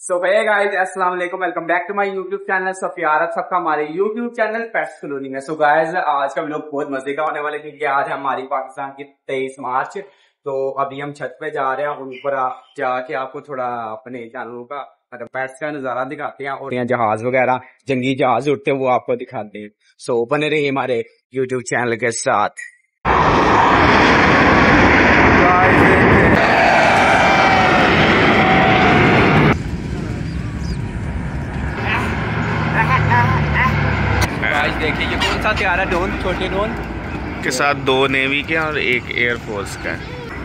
सो हे guys, अस्सलाम वालेकुम, welcome back to my YouTube channel. So प्यार आप सबका हमारे यूट्यूब चैनल पेट्स कॉलोनी में। सो गाइस, आज का व्लॉग बहुत मजे का होने वाला है क्योंकि आज है हमारी पाकिस्तान की 23 मार्च। तो अभी हम छत पे जा रहे हैं, ऊपर जाके आपको थोड़ा अपने जानवरों का मतलब पेट्स का नजारा दिखाते हैं और यहाँ जहाज वगैरह जंगी जहाज उड़ते हैं वो आपको दिखाते हैं। सो बने रहिए हमारे यूट्यूब चैनल के साथ। आज देखिए ये कौन सा तैयार है, ड्रोन, छोटे ड्रोन के साथ 2 नेवी के और 1 एयरफोर्स का।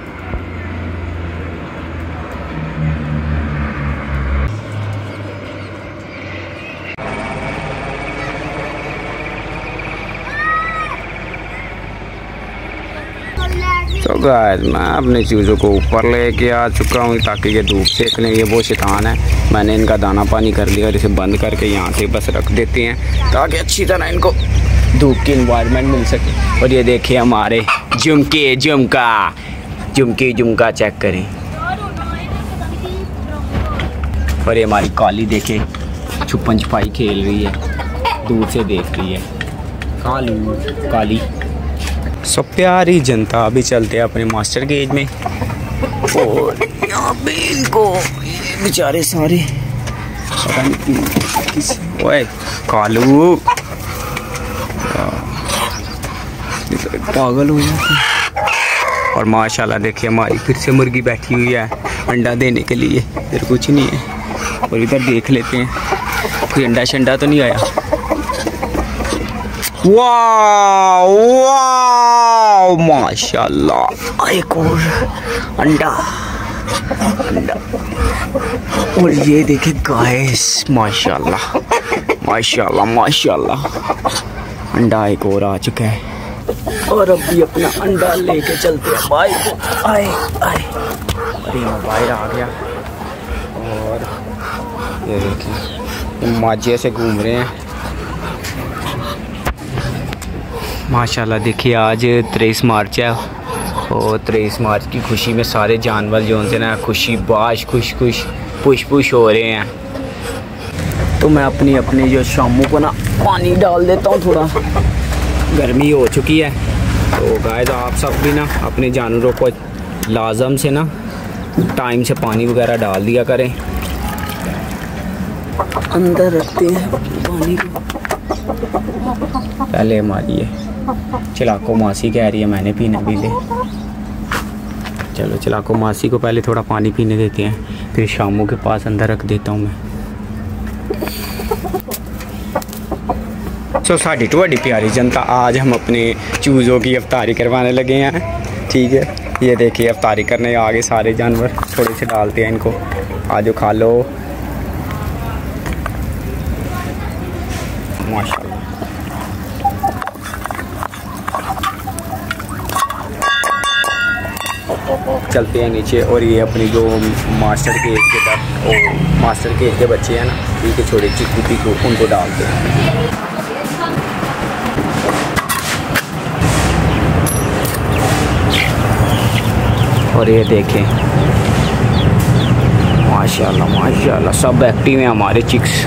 तो गाइस, मैं अपने चूज़ों को ऊपर लेके आ चुका हूँ ताकि ये धूप सेक लें। ये वो शैतान है, मैंने इनका दाना पानी कर लिया और इसे बंद करके यहाँ से बस रख देते हैं ताकि अच्छी तरह इनको धूप की इन्वायरमेंट मिल सके। और ये देखिए हमारे झुमका चेक करें। और ये हमारी काली देखे छुपन छुपाई खेल रही है, दूर से देख रही है काली। सो प्यारी जनता, अभी चलते हैं अपने मास्टर गेज में। और यहाँ पे इनको बेचारे सारे ओए कालू पागल हो जाते। और माशाल्लाह देखिए हमारी फिर से मुर्गी बैठी हुई है अंडा देने के लिए। इधर कुछ नहीं है और इधर देख लेते हैं कोई अंडा शंडा तो नहीं आया। वाह वाह माशाल्लाह, एक और अंडा। और ये देखिए गाइस, माशाल्लाह अंडा एक और आ चुका है। और अब भी अपना अंडा लेके चलते हैं भाई को। आए अरे बाहर आ गया। और ये देखिए माजे से घूम रहे हैं माशाल्लाह। देखिए आज 23 मार्च है और 23 मार्च की खुशी में सारे जानवर जो हैं ना खुश पुश हो रहे हैं। तो मैं अपनी जो शामों को ना पानी डाल देता हूँ, थोड़ा गर्मी हो चुकी है। तो गाइस आप सब भी ना अपने जानवरों को लाजम से ना टाइम से पानी वगैरह डाल दिया करें। अंदर रखते हैं पानी को। पहले हमारी है चिलाको मासी कह रही है मैंने पीने भी ले। चलो चिलाको मासी को पहले थोड़ा पानी पीने देते हैं, फिर शामों के पास अंदर रख देता हूँ मैं। सो साड़ी टुआडी प्यारी जनता, आज हम अपने चूज़ों की अफ्तारी करवाने लगे हैं। ठीक है, ये देखिए अफ्तारी करने आगे सारे जानवर थोड़े से डालते हैं इनको। आज खा लो माशाल्लाह। चलते हैं नीचे। और ये अपनी जो मास्टर केज के बच्चे हैं ना, ठीक है, छोटे चिक्कू को उनको डालते हैं। और ये देखें माशाल्लाह सब एक्टिव हैं हमारे चिक्स।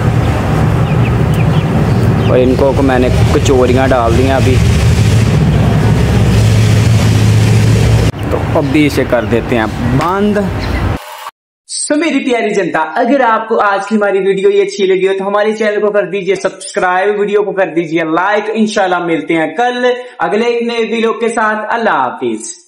और इनको को मैंने कचौरियाँ डाल दी हैं अभी, तो अब भी इसे कर देते हैं बंद। सो मेरी प्यारी जनता, अगर आपको आज की हमारी वीडियो ये अच्छी लगी हो तो हमारे चैनल को कर दीजिए सब्सक्राइब, वीडियो को कर दीजिए लाइक। इंशाल्लाह मिलते हैं कल अगले नए वीडियो के साथ। अल्लाह हाफिज।